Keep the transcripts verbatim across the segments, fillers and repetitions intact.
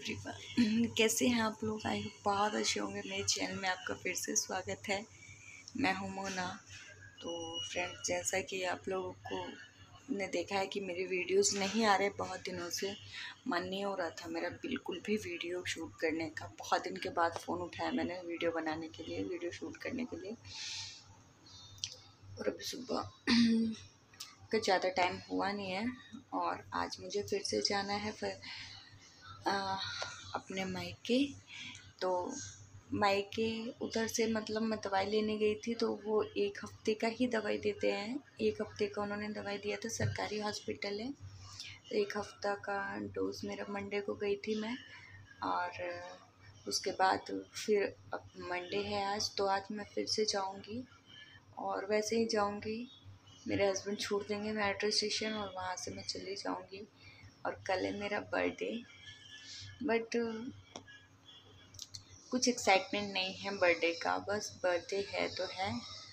Everyone, कैसे हैं आप लोग? आई होप बहुत अच्छे होंगे। मेरे चैनल में आपका फिर से स्वागत है। मैं हूं मोना। तो फ्रेंड्स, जैसा कि आप लोगों को ने देखा है कि मेरे वीडियोस नहीं आ रहे बहुत दिनों से, मन नहीं हो रहा था मेरा बिल्कुल भी वीडियो शूट करने का। बहुत दिन के बाद फ़ोन उठाया मैंने वीडियो बनाने के लिए, वीडियो शूट करने के लिए। और अभी सुबह का ज़्यादा टाइम हुआ नहीं है और आज मुझे फिर से जाना है फिर आ, अपने मायके। तो मायके उधर से मतलब मैं दवाई लेने गई थी, तो वो एक हफ्ते का ही दवाई देते हैं। एक हफ्ते का उन्होंने दवाई दिया था, सरकारी हॉस्पिटल है। एक हफ्ता का डोज मेरा मंडे को गई थी मैं, और उसके बाद फिर अब मंडे है आज, तो आज मैं फिर से जाऊंगी। और वैसे ही जाऊंगी, मेरे हस्बैंड छोड़ देंगे मेट्रो स्टेशन और वहाँ से मैं चली जाऊंगी। और कल है मेरा बर्थडे, बट कुछ एक्साइटमेंट नहीं है बर्थडे का, बस बर्थडे है तो है।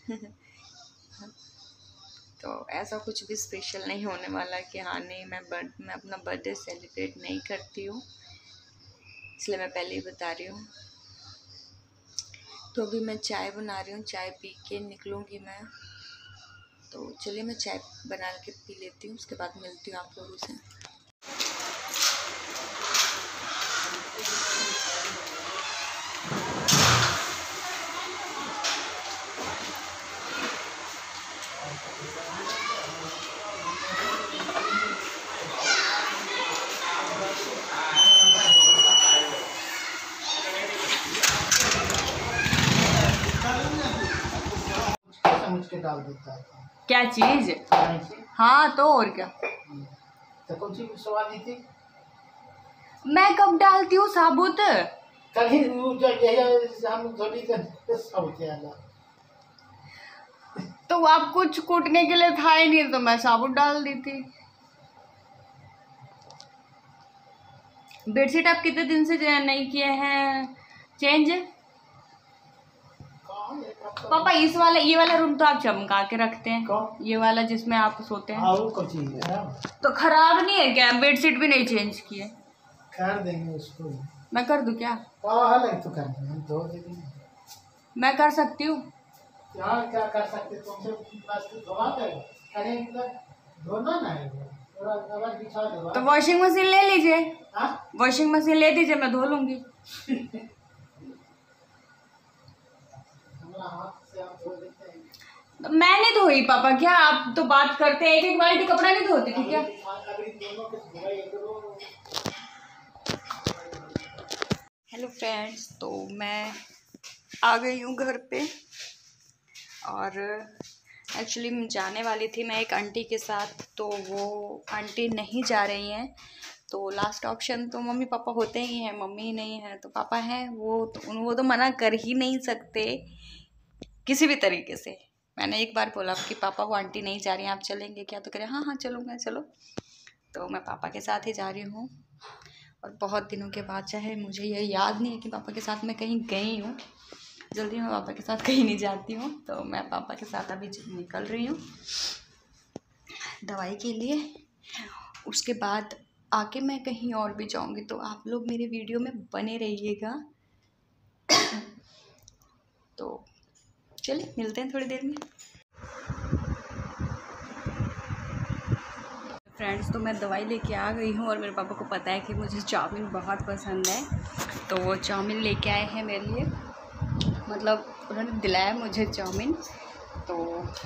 तो ऐसा कुछ भी स्पेशल नहीं होने वाला कि हाँ नहीं मैं बर्थ मैं अपना बर्थडे सेलिब्रेट नहीं करती हूँ, इसलिए मैं पहले ही बता रही हूँ। तो अभी मैं चाय बना रही हूँ, चाय पी के निकलूँगी मैं। तो चलिए मैं चाय बना के पी लेती हूँ, उसके बाद मिलती हूँ आप लोगों से। समझ के डाल देता है क्या चीज? हाँ तो और क्या। तो कौन सी सवाल दी थी? मैं कब डालती हूँ साबुत? कभी हम थोड़ी साबुत है। तो आप कुछ कूटने के लिए था ही नहीं, तो मैं साबुत डाल दी थी। बेडशीट आप कितने दिन से नहीं किए हैं चेंज? पापा इस वाला ये वाला रूम तो आप चमका के रखते हैं। कौन? ये वाला जिसमें आप सोते हैं। तो खराब नहीं है क्या? बेडशीट भी नहीं चेंज किए? कर देंगे उसको। मैं कर दूं क्या? तो कर देंगे, धो देंगे। मैं कर सकती हूँ। क्या क्या कर सकते? तुमसे बस धोवा करेंगे, धोना ना है। तो वॉशिंग मशीन ले लीजिए। वॉशिंग मशीन ले दीजिए, मैं धो लूंगी। मैं नहीं धोई पापा। क्या आप तो बात करते हैं, एक एक बाल्टी कपड़ा नहीं धोती थी क्या? हेलो फ्रेंड्स, तो मैं आ गई हूँ घर पे। और एक्चुअली मैं जाने वाली थी मैं एक आंटी के साथ, तो वो आंटी नहीं जा रही हैं। तो लास्ट ऑप्शन तो मम्मी पापा होते ही हैं, मम्मी ही नहीं है तो पापा हैं। वो तो वो तो मना कर ही नहीं सकते किसी भी तरीके से। मैंने एक बार बोला कि पापा वो आंटी नहीं जा रही हैं, आप चलेंगे क्या? तो कह रहे हाँ हाँ चलूँगा, चलो। तो मैं पापा के साथ ही जा रही हूँ। और बहुत दिनों के बाद, चाहे मुझे ये याद नहीं है कि पापा के साथ मैं कहीं गई हूँ। जल्दी मैं पापा के साथ कहीं नहीं जाती हूँ, तो मैं पापा के साथ अभी निकल रही हूँ दवाई के लिए। उसके बाद आके मैं कहीं और भी जाऊँगी, तो आप लोग मेरे वीडियो में बने रहिएगा। तो चलिए मिलते हैं थोड़ी देर में। फ्रेंड्स, तो मैं दवाई लेके आ गई हूँ और मेरे पापा को पता है कि मुझे चाउमीन बहुत पसंद है, तो वो चाउमीन लेके आए हैं मेरे लिए। मतलब उन्होंने दिलाया मुझे चाउमीन, तो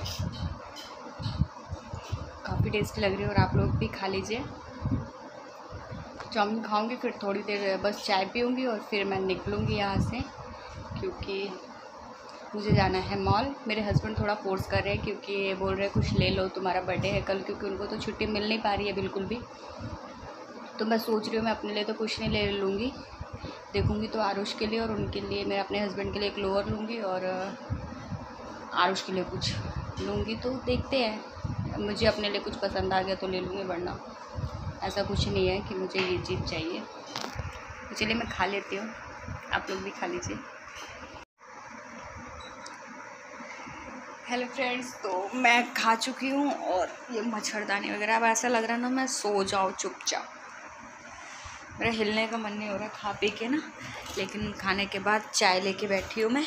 काफ़ी टेस्टी लग रही है। और आप लोग भी खा लीजिए। चाउमीन खाऊंगी, फिर थोड़ी देर बस चाय पीऊँगी और फिर मैं निकलूँगी यहाँ से, क्योंकि मुझे जाना है मॉल। मेरे हस्बैंड थोड़ा फोर्स कर रहे हैं, क्योंकि ये बोल रहे हैं कुछ ले लो, तुम्हारा बर्थडे है कल, क्योंकि उनको तो छुट्टी मिल नहीं पा रही है बिल्कुल भी। तो मैं सोच रही हूँ मैं अपने लिए तो कुछ नहीं ले लूँगी, देखूँगी तो आरुष के लिए और उनके लिए, मैं अपने हस्बैंड के लिए एक लोअर लूँगी और आरुष के लिए कुछ लूँगी। तो देखते हैं, मुझे अपने लिए कुछ पसंद आ गया तो ले लूँगी, वरना ऐसा कुछ नहीं है कि मुझे ये चीज़ चाहिए। तो चलिए मैं खा लेती हूँ, आप लोग भी खा लीजिए। हेलो फ्रेंड्स, तो मैं खा चुकी हूँ और ये मच्छरदानी वगैरह, अब ऐसा लग रहा है ना मैं सो जाऊँ चुपचाप। मेरा हिलने का मन नहीं हो रहा खा पी के ना, लेकिन खाने के बाद चाय लेके बैठी हूँ मैं।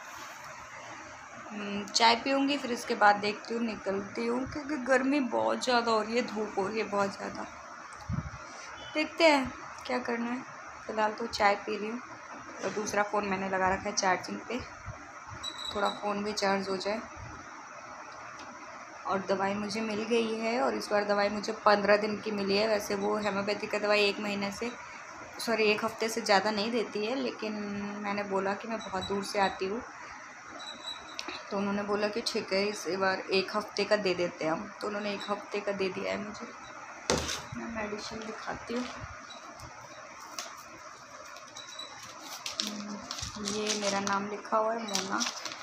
चाय पीऊँगी, फिर इसके बाद देखती हूँ निकलती हूँ, क्योंकि गर्मी बहुत ज़्यादा हो रही है, धूप हो रही है बहुत ज़्यादा। देखते हैं क्या करना है। फ़िलहाल तो चाय पी रही हूँ और दूसरा फ़ोन मैंने लगा रखा है चार्जिंग पे, थोड़ा फ़ोन भी चार्ज हो जाए। और दवाई मुझे मिल गई है, और इस बार दवाई मुझे पंद्रह दिन की मिली है। वैसे वो हेमोपैथी का दवाई एक महीने से सॉरी एक हफ़्ते से ज़्यादा नहीं देती है, लेकिन मैंने बोला कि मैं बहुत दूर से आती हूँ, तो उन्होंने बोला कि ठीक है इस बार एक हफ़्ते का दे देते हैं हम, तो उन्होंने एक हफ़्ते का दे दिया है मुझे। मैं मेडिसिन दिखाती हूँ। ये मेरा नाम लिखा हुआ है मोना।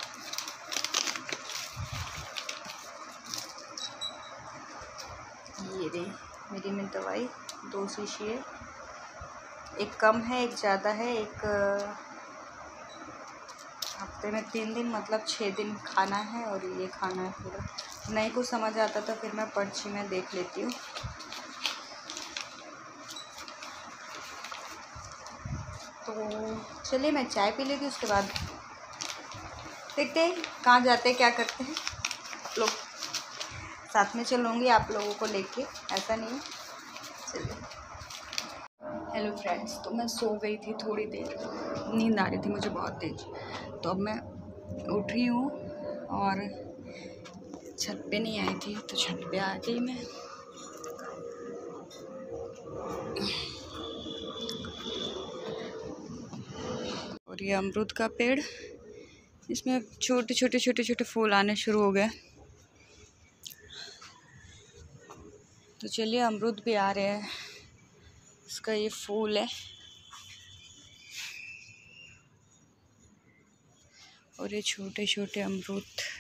ये दे मेरी में दवाई दो शीशी है, एक कम है एक ज़्यादा है। एक हफ्ते में तीन दिन मतलब छः दिन खाना है, और ये खाना है पूरा। नहीं कुछ समझ आता तो फिर मैं पर्ची में देख लेती हूँ। तो चलिए मैं चाय पी लेती हूँ, उसके बाद देखते हैं कहाँ जाते हैं क्या करते हैं। आप लोग साथ में चलूँगी आप लोगों को लेके, ऐसा नहीं है। चलिए। हेलो फ्रेंड्स, तो मैं सो गई थी थोड़ी देर, नींद आ रही थी मुझे बहुत तेज, तो अब मैं उठ रही हूँ और छत पे नहीं आई थी तो छत पे आ गई मैं। और ये अमरूद का पेड़, इसमें छोटे छोटे छोटे छोटे फूल आने शुरू हो गए, तो चलिए अमरूद भी आ रहे हैं। इसका ये फूल है और ये छोटे छोटे अमरूद।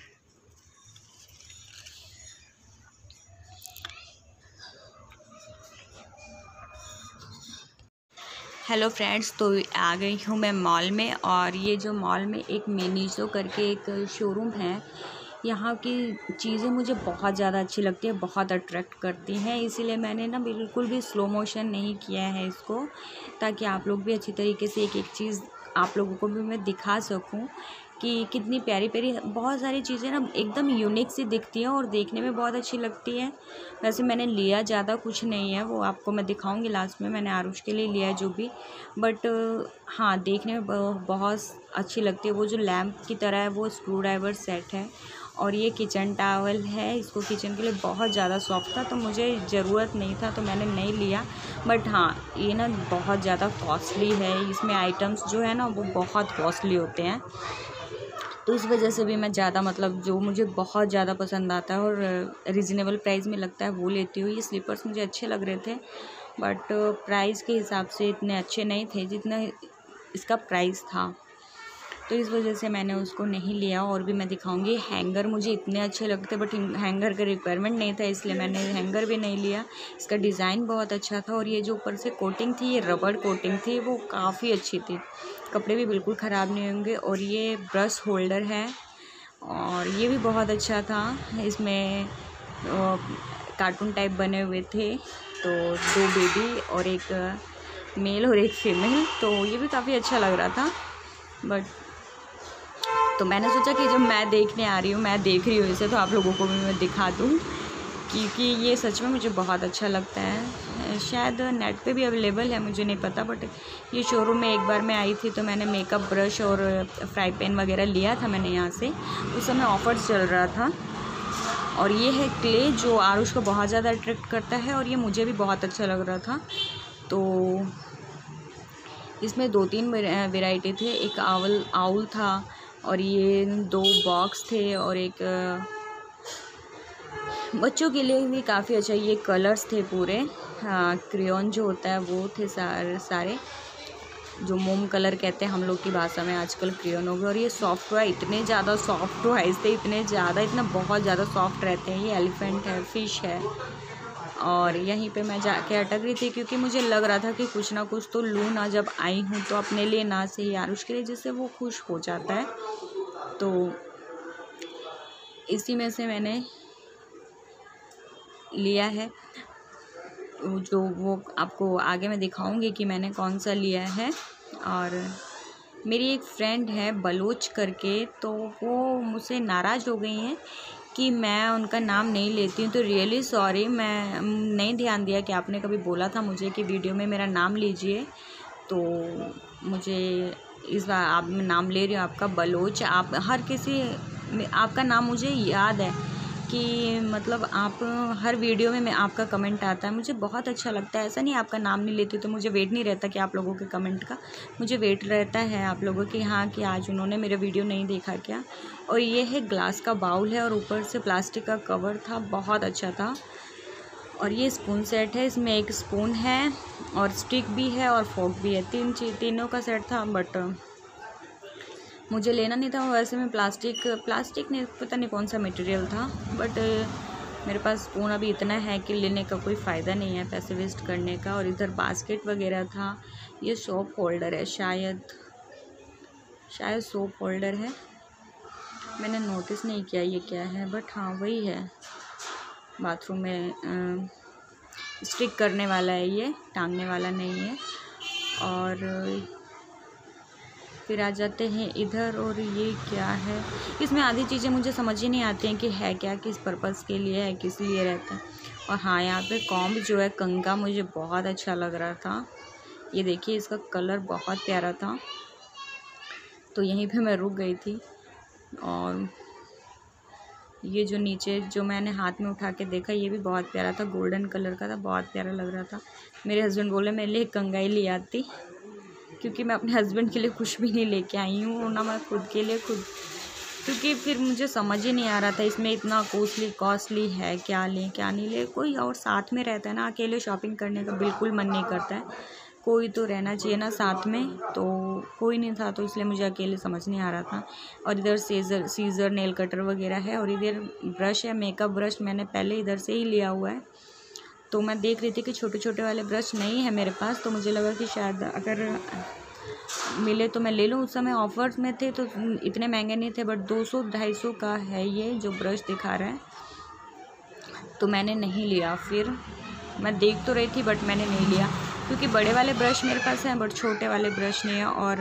हेलो फ्रेंड्स, तो आ गई हूँ मैं मॉल में, और ये जो मॉल में एक मिनीजो करके एक शोरूम है, यहाँ की चीज़ें मुझे बहुत ज़्यादा अच्छी लगती है, बहुत अट्रैक्ट करती हैं। इसीलिए मैंने ना बिल्कुल भी स्लो मोशन नहीं किया है इसको, ताकि आप लोग भी अच्छी तरीके से एक एक चीज़ आप लोगों को भी मैं दिखा सकूं कि कितनी प्यारी प्यारी बहुत सारी चीज़ें ना एकदम यूनिक सी दिखती हैं और देखने में बहुत अच्छी लगती है। वैसे मैंने लिया ज़्यादा कुछ नहीं है, वो आपको मैं दिखाऊंगी लास्ट में। मैंने आरुष के लिए लिया है जो भी, बट हाँ देखने में बहुत अच्छी लगती है। वो जो लैम्प की तरह है वो स्क्रू ड्राइवर सेट है, और ये किचन टॉवल है, इसको किचन के लिए बहुत ज़्यादा सॉफ्ट था तो मुझे ज़रूरत नहीं था तो मैंने नहीं लिया। बट हाँ ये ना बहुत ज़्यादा कॉस्टली है, इसमें आइटम्स जो है ना वो बहुत कॉस्टली होते हैं, तो इस वजह से भी मैं ज़्यादा मतलब जो मुझे बहुत ज़्यादा पसंद आता है और रिजनेबल प्राइस में लगता है वो लेती हूँ। ये स्लीपर्स मुझे अच्छे लग रहे थे, बट प्राइस के हिसाब से इतने अच्छे नहीं थे जितना इसका प्राइस था, तो इस वजह से मैंने उसको नहीं लिया। और भी मैं दिखाऊंगी। हैंगर मुझे इतने अच्छे लगते बट हैंगर का रिक्वायरमेंट नहीं था, इसलिए मैंने हैंगर भी नहीं लिया। इसका डिज़ाइन बहुत अच्छा था, और ये जो ऊपर से कोटिंग थी ये रबड़ कोटिंग थी, वो काफ़ी अच्छी थी, कपड़े भी बिल्कुल ख़राब नहीं होंगे। और ये ब्रश होल्डर है, और ये भी बहुत अच्छा था। इसमें कार्टून टाइप बने हुए थे, तो दो बेबी और एक मेल और एक फीमेल, तो ये भी काफ़ी अच्छा लग रहा था। बट तो मैंने सोचा कि जब मैं देखने आ रही हूँ, मैं देख रही हूँ इसे, तो आप लोगों को भी मैं दिखा दूँ, क्योंकि ये सच में मुझे बहुत अच्छा लगता है। शायद नेट पे भी अवेलेबल है, मुझे नहीं पता, बट ये शोरूम में एक बार मैं आई थी तो मैंने मेकअप ब्रश और फ्राई पैन वगैरह लिया था मैंने यहाँ से, उस समय ऑफर्स चल रहा था। और ये है क्ले जो आरुष को बहुत ज़्यादा अट्रैक्ट करता है, और ये मुझे भी बहुत अच्छा लग रहा था। तो इसमें दो तीन वेराइटी थे, एक आउल आउल था, और ये दो बॉक्स थे, और एक बच्चों के लिए भी काफ़ी अच्छा, ये कलर्स थे पूरे, हाँ क्रेयॉन जो होता है वो थे सारे सारे जो मोम कलर कहते हैं हम लोग की भाषा में, आजकल क्रेयॉन हो गए। और ये सॉफ्ट टॉय, इतने ज़्यादा सॉफ्ट टॉयज थे, इतने ज़्यादा इतना बहुत ज़्यादा सॉफ्ट रहते हैं। ये एलिफेंट है, फिश है, और यहीं पे मैं जाके अटक रही थी क्योंकि मुझे लग रहा था कि कुछ ना कुछ तो लूँ ना, जब आई हूँ तो अपने लिए ना सही आरुष के लिए, जिससे वो खुश हो जाता है। तो इसी में से मैंने लिया है। जो वो आपको आगे मैं दिखाऊंगी कि मैंने कौन सा लिया है। और मेरी एक फ्रेंड है बलोच करके, तो वो मुझसे नाराज़ हो गई हैं कि मैं उनका नाम नहीं लेती हूँ। तो रियली सॉरी, मैं नहीं ध्यान दिया कि आपने कभी बोला था मुझे कि वीडियो में मेरा नाम लीजिए। तो मुझे इस बार आप मैं नाम ले रही हूँ आपका बलोच। आप हर किसी आपका नाम मुझे याद है कि मतलब आप हर वीडियो में मैं आपका कमेंट आता है, मुझे बहुत अच्छा लगता है। ऐसा नहीं आपका नाम नहीं लेती तो मुझे वेट नहीं रहता कि आप लोगों के कमेंट का, मुझे वेट रहता है आप लोगों की, हाँ कि आज उन्होंने मेरा वीडियो नहीं देखा क्या। और ये है ग्लास का बाउल है और ऊपर से प्लास्टिक का कवर था, बहुत अच्छा था। और ये स्पून सेट है, इसमें एक स्पून है और स्टिक भी है और फोर्क भी है, तीन चीज तीनों का सेट था। बट मुझे लेना नहीं था, वैसे में प्लास्टिक प्लास्टिक ने पता नहीं कौन सा मटेरियल था। बट मेरे पास स्पून अभी इतना है कि लेने का कोई फ़ायदा नहीं है पैसे वेस्ट करने का। और इधर बास्केट वगैरह था, ये सोप होल्डर है, शायद शायद सोप होल्डर है, मैंने नोटिस नहीं किया ये क्या है, बट हाँ वही है। बाथरूम में स्टिक करने वाला है, ये टांगने वाला नहीं है। और फिर आ जाते हैं इधर, और ये क्या है, इसमें आधी चीज़ें मुझे समझ ही नहीं आती हैं कि है क्या, किस पर्पज़ के लिए है, किस लिए रहता है। और हाँ, यहाँ पे कॉम्ब जो है कंघा मुझे बहुत अच्छा लग रहा था। ये देखिए इसका कलर बहुत प्यारा था, तो यहीं पे मैं रुक गई थी। और ये जो नीचे जो मैंने हाथ में उठा के देखा, ये भी बहुत प्यारा था, गोल्डन कलर का था, बहुत प्यारा लग रहा था। मेरे हस्बैंड बोले मेरे लिए कंघा ही ले आती, क्योंकि मैं अपने हस्बैंड के लिए कुछ भी नहीं लेके आई हूँ ना, मैं खुद के लिए खुद, क्योंकि फिर मुझे समझ ही नहीं आ रहा था इसमें इतना कॉस्टली कॉस्टली है, क्या लें क्या नहीं ले। कोई और साथ में रहता है ना, अकेले शॉपिंग करने का बिल्कुल मन नहीं करता है, कोई तो रहना चाहिए ना साथ में। तो कोई नहीं था, तो इसलिए मुझे अकेले समझ नहीं आ रहा था। और इधर सीज़र सीज़र नेल कटर वगैरह है, और इधर ब्रश है, मेकअप ब्रश मैंने पहले इधर से ही लिया हुआ है। तो मैं देख रही थी कि छोटे छोटे वाले ब्रश नहीं है मेरे पास, तो मुझे लगा कि शायद अगर मिले तो मैं ले लूँ। उस समय ऑफर्स में थे तो इतने महंगे नहीं थे, बट दो सौ ढाई सौ का है ये जो ब्रश दिखा रहा है, तो मैंने नहीं लिया। फिर मैं देख तो रही थी बट मैंने नहीं लिया, क्योंकि बड़े वाले ब्रश मेरे पास हैं बट छोटे वाले ब्रश नहीं है। और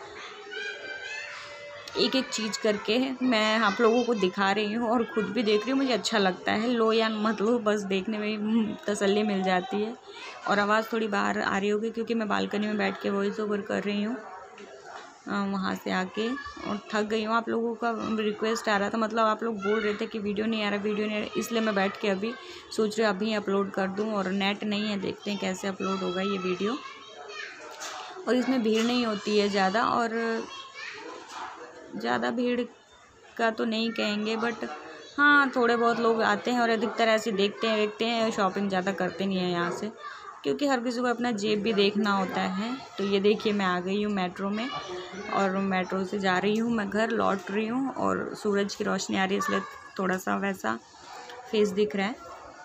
एक एक चीज़ करके मैं आप लोगों को दिखा रही हूँ और ख़ुद भी देख रही हूँ, मुझे अच्छा लगता है। लो या मत लो, बस देखने में तसल्ली मिल जाती है। और आवाज़ थोड़ी बाहर आ रही होगी क्योंकि मैं बालकनी में बैठ के वॉइस ओवर कर रही हूँ वहाँ से आके, और थक गई हूँ। आप लोगों का रिक्वेस्ट आ रहा था, मतलब आप लोग बोल रहे थे कि वीडियो नहीं आ रहा वीडियो नहीं आ रहा, इसलिए मैं बैठ के अभी सोच रही हूँ अभी अपलोड कर दूँ। और नेट नहीं है, देखते हैं कैसे अपलोड होगा ये वीडियो। और इसमें भीड़ नहीं होती है ज़्यादा, और ज़्यादा भीड़ का तो नहीं कहेंगे, बट हाँ थोड़े बहुत लोग आते हैं और अधिकतर ऐसे देखते हैं देखते हैं शॉपिंग ज़्यादा करते नहीं हैं यहाँ से, क्योंकि हर किसी को अपना जेब भी देखना होता है। तो ये देखिए मैं आ गई हूँ मेट्रो में, और मेट्रो से जा रही हूँ मैं घर, लौट रही हूँ। और सूरज की रोशनी आ रही है इसलिए थोड़ा सा वैसा फेस दिख रहा है।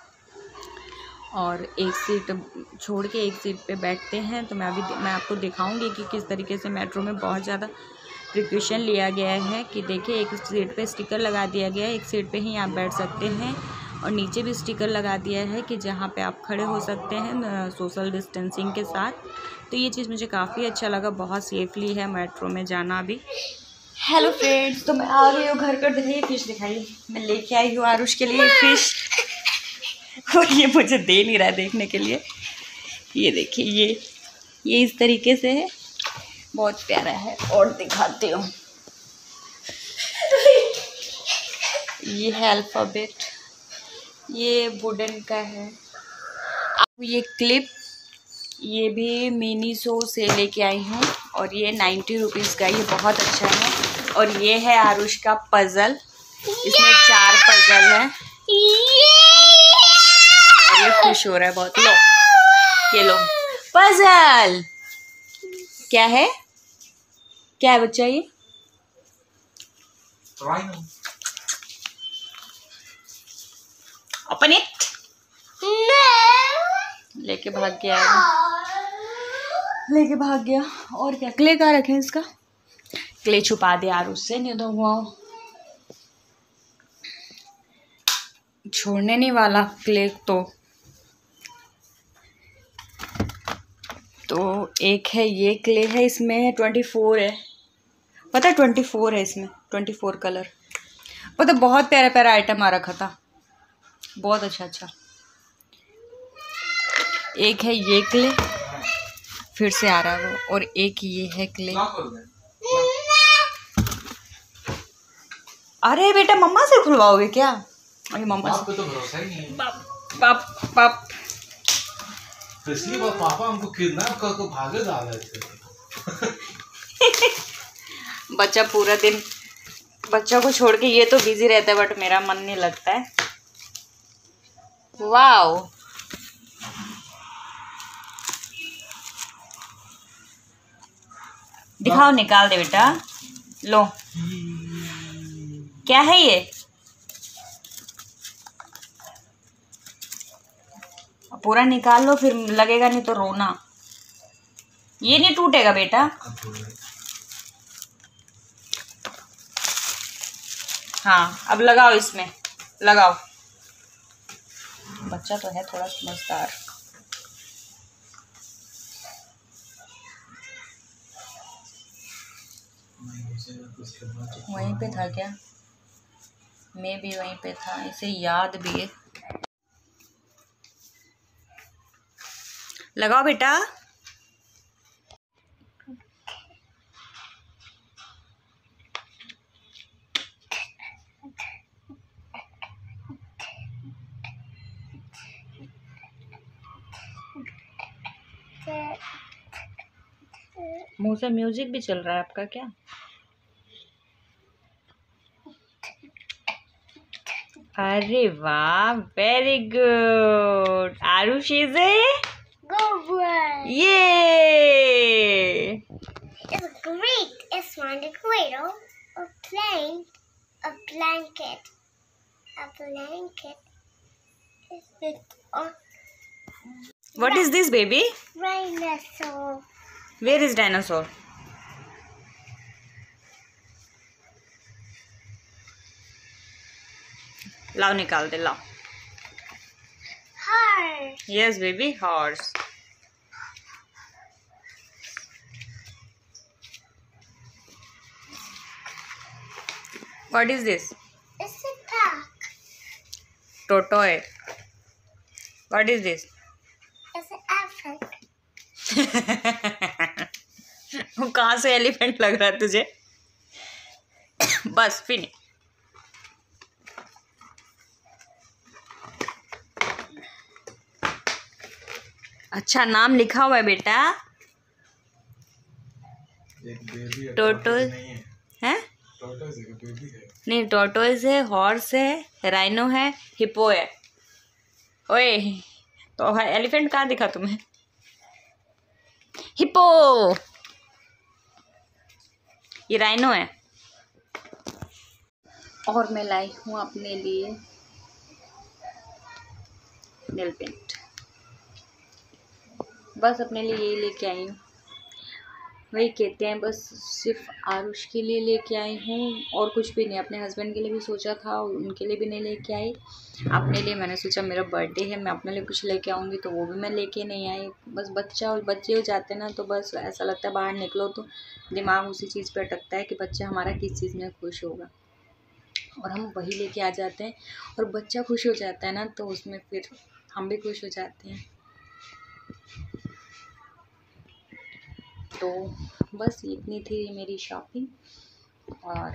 और एक सीट छोड़ के एक सीट पे बैठते हैं, तो मैं अभी मैं आपको दिखाऊंगी कि किस तरीके से मेट्रो में बहुत ज़्यादा प्रिकॉशन लिया गया है। कि देखिए एक सीट पे स्टिकर लगा दिया गया है, एक सीट पे ही आप बैठ सकते हैं, और नीचे भी स्टिकर लगा दिया है कि जहाँ पे आप खड़े हो सकते हैं सोशल डिस्टेंसिंग के साथ। तो ये चीज़ मुझे काफ़ी अच्छा लगा, बहुत सेफली है मेट्रो में जाना भी। हेलो फ्रेंड्स, तो मैं आ गई हूँ घर पर। देखिए फिश दिखाई मैं लेके आई हूँ आरुष के लिए फिश, और ये मुझे दे नहीं रहा है देखने के लिए। ये देखिए ये ये इस तरीके से है, बहुत प्यारा है। और दिखाती हूँ, ये है अल्फ़ाबेट, ये वुडन का है। अब ये क्लिप, ये भी मिनीसो से लेके आई हूँ, और ये नाइन्टी रुपीज़ का, ये बहुत अच्छा है। और ये है आरुष का पज़ल, इसमें चार पज़ल है, और ये खुश हो रहा है बहुत। लो ये लो पज़ल, क्या है क्या है बच्चा ये? ओपन इट, लेके भाग गया लेके भाग गया। और क्या, क्ले कहाँ रखे इसका? क्ले छुपा दे आरुष से, नहीं तो वो छोड़ने नहीं वाला क्ले। तो तो एक है ये क्ले है, इसमें ट्वेंटी फोर है, पता है ट्वेंटी फोर है इसमें, ट्वेंटी फोर कलर। पता बहुत प्यारा प्यारा आइटम आ रखा था, बहुत अच्छा अच्छा। एक है ये क्ले, फिर से आ रहा है वो, और एक ये है क्ले। अरे बेटा मम्मा से खुलवाओगे क्या? अरे मम्मा से तो भरोसा ही नहीं है। बाप बाप बाप तो इसलिए वो पापा हमको किडनैप करके भागे जा रहे थे। बच्चा पूरा दिन बच्चों को छोड़ के ये तो बिजी रहता है, बट मेरा मन नहीं लगता है। वाओ, दिखाओ, निकाल दे बेटा, लो क्या है ये? पूरा निकाल लो, फिर लगेगा नहीं तो रोना। ये नहीं टूटेगा बेटा। हाँ अब लगाओ, इसमें लगाओ। बच्चा तो है थोड़ा समझदार। वहीं पे था क्या? मैं भी वहीं पे था, इसे याद भी है। लगाओ बेटा। मुंह से म्यूजिक भी चल रहा है आपका क्या? अरे वाह, very good. Aarush is a ये It's great. It's found a cradle, a plane, a blanket. A blanket is with a What is this baby? dinosaur. Where is dinosaur? लाओ, निकाल दे, लाओ। Horse. Yes baby, horse. What is this? It's a park. Tortoise. What is this? It's an elephant. वो कहाँ से elephant लग रहा है तुझे? बस फिनिश। अच्छा नाम लिखा हुआ है बेटा। टोटोज है? नहीं, टोटोज है, हॉर्स है, राइनो है, हिप्पो है। ओए तो एलिफेंट कहाँ दिखा तुम्हें? हिप्पो, ये राइनो है। और मैं लाई हूँ अपने लिए नेल पेंट, बस अपने लिए यही लेके आई हूँ। वही कहते हैं, बस सिर्फ आरुष के लिए लेके आई हूँ और कुछ भी नहीं। अपने हस्बैंड के लिए भी सोचा था, उनके लिए भी नहीं लेके आई। अपने लिए मैंने सोचा मेरा बर्थडे है, मैं अपने लिए कुछ लेके आऊँगी, तो वो भी मैं लेके नहीं आई। बस बच्चा और बच्चे हो जाते हैं ना, तो बस ऐसा लगता है बाहर निकलो तो दिमाग उसी चीज़ पर अटकता है कि बच्चा हमारा किस चीज़ में खुश होगा, और हम वही लेके आ जाते हैं। और बच्चा खुश हो जाता है ना, तो उसमें फिर हम भी खुश हो जाते हैं। तो बस इतनी थी मेरी शॉपिंग, और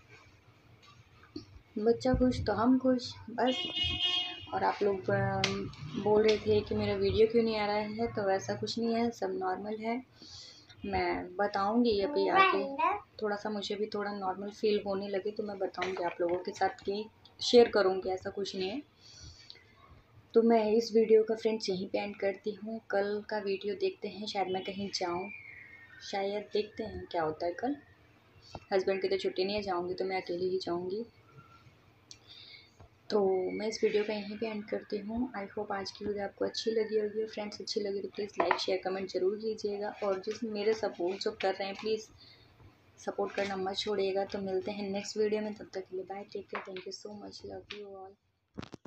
बच्चा खुश तो हम खुश बस। और आप लोग बोल रहे थे कि मेरा वीडियो क्यों नहीं आ रहा है, तो वैसा कुछ नहीं है, सब नॉर्मल है। मैं बताऊंगी अभी आगे, थोड़ा सा मुझे भी थोड़ा नॉर्मल फील होने लगे तो मैं बताऊंगी आप लोगों के साथ, कि शेयर करूंगी, ऐसा कुछ नहीं है। तो मैं इस वीडियो का फ्रेंड्स यहीं पे एंड करती हूँ। कल का वीडियो देखते हैं, शायद मैं कहीं जाऊँ, शायद देखते हैं क्या होता है कल। हस्बैंड की तो छुट्टी नहीं है, जाऊंगी तो मैं अकेली ही जाऊंगी। तो मैं इस वीडियो का यहीं पे एंड करती हूँ। आई होप आज की वीडियो आपको अच्छी लगी होगी। फ्रेंड्स अच्छी लगी तो प्लीज़ लाइक शेयर कमेंट ज़रूर कीजिएगा, और जिस मेरे सपोर्ट जो कर रहे हैं प्लीज़ सपोर्ट करना मत छोड़िएगा। तो मिलते हैं नेक्स्ट वीडियो में, तब तक के लिए bye, take care, thank you so much, love you all.